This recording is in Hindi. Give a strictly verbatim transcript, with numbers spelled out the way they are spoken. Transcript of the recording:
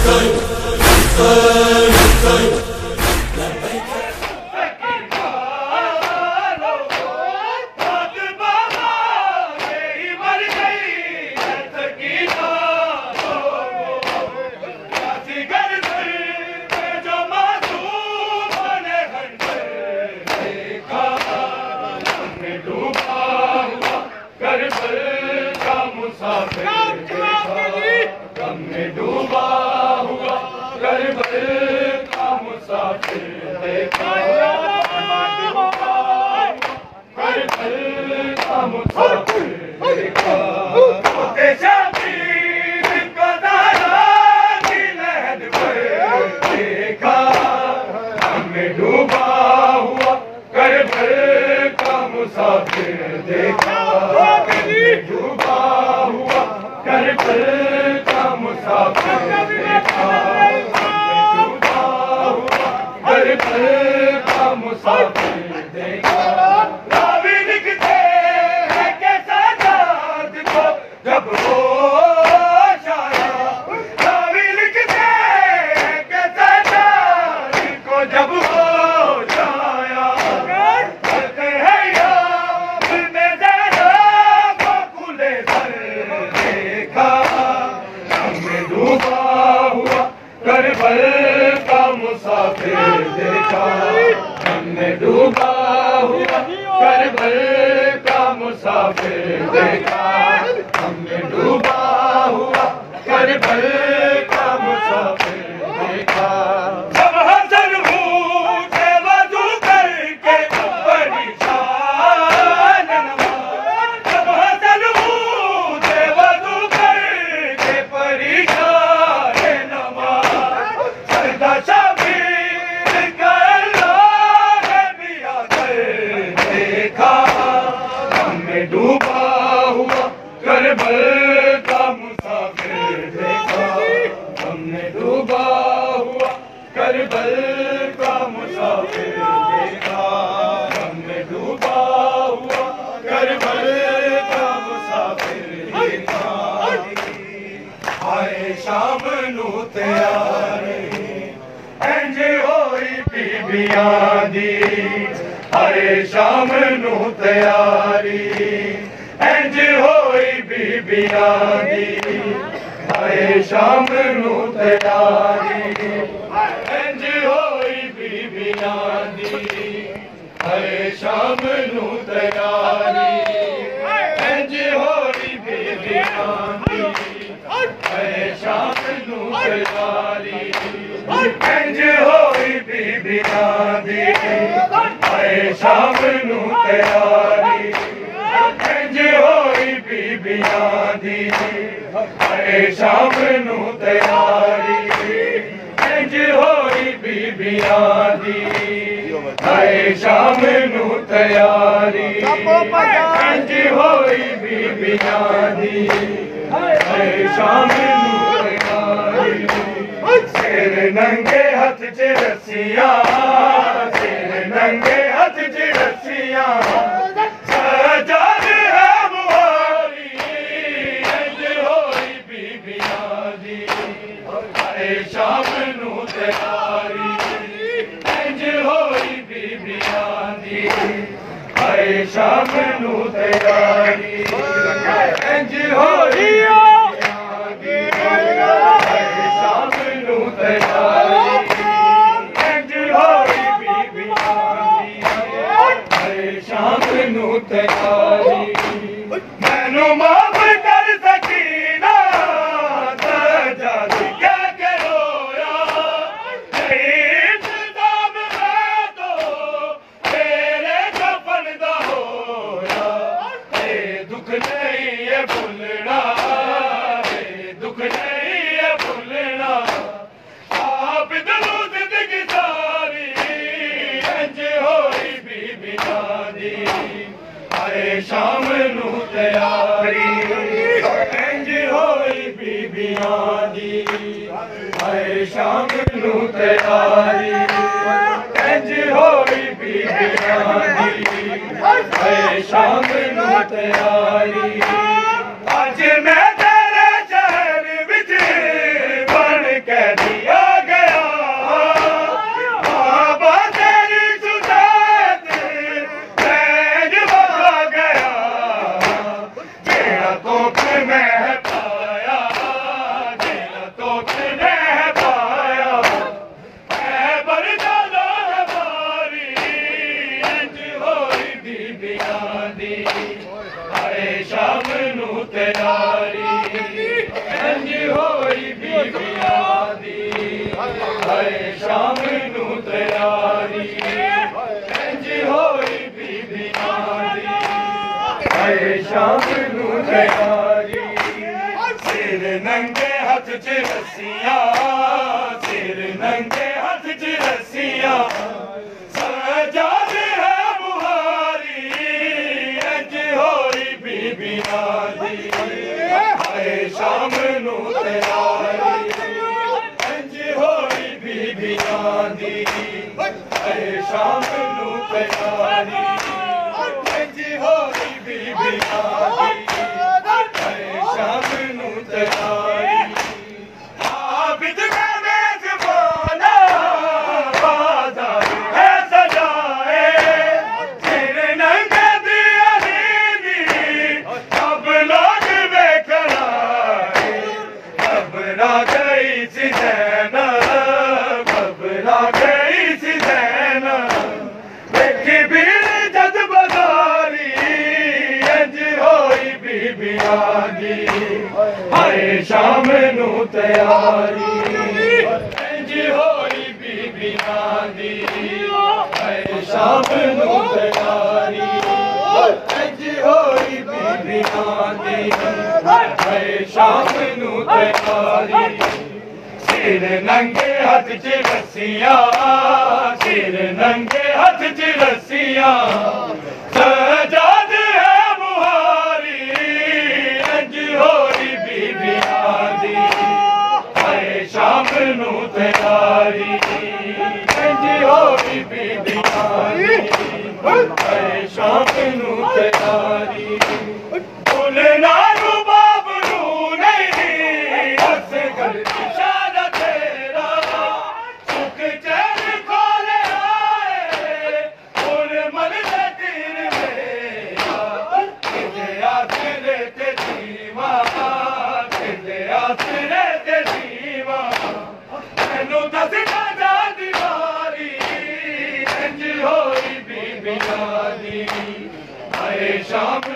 आज मैं तेरे शहर विच बन के आए शाम नू तैयारी सिर नंगे हथ च रस्सियां सिर नंगे हथ च रस्सियां सजादे है बुहारी इंज होई बीबियां दी आए शाम नू तैयारी इंज होई बीबियां दी आए शाम नू तैयारी इंज होई बीबियां दी आए शाम नू तैयारी आबिद का मेज़बाना बाज़ार है सजाए सिर नंगे दिया दी अब लोग देखण आए घबरा गई सी ज़ैनब घबरा गई सी ज़ैनब देखी भीड़ जद बाज़ारी इंज होई बीबियां दी आए शाम नू तैयारी इंज होई बीबियां दी आए शाम नू तैयारी इंज होई बीबियां दी आए शाम नू तैयारी सिर नंगे हथ च रस्सियां सिर नंगे हथ च रस्सियां सजाद है बुहारी इंज होई बीबियां दी आए शाम नू तैयारी इंज होई बीबियां दी आए शाम नू तैयारी भुलना रुबाब नू नहीं असगर इशारा तेरा सुख चैन खोले आए और मन दे तीर मेरा तेरे आसरे ते जीवा तेरे आसरे ते जीवा मैनू दस ना जा दीवारी इंज होई बीबियां दी आए शाम